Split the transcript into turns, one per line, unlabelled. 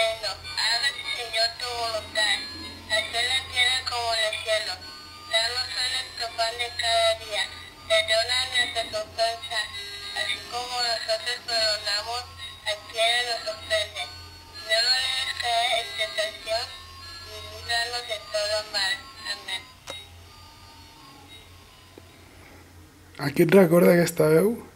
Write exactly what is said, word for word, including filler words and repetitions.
reino, hágase Señor tu voluntad, así en la tierra como en el cielo. Danos hoy nuestro pan de cada día, perdona nuestras ofensas, así como nosotros perdonamos a quienes nos ofenden. No nos dejes caer en tentación, y líbranos de todo mal. Amén.
A qui et recorda aquesta veu?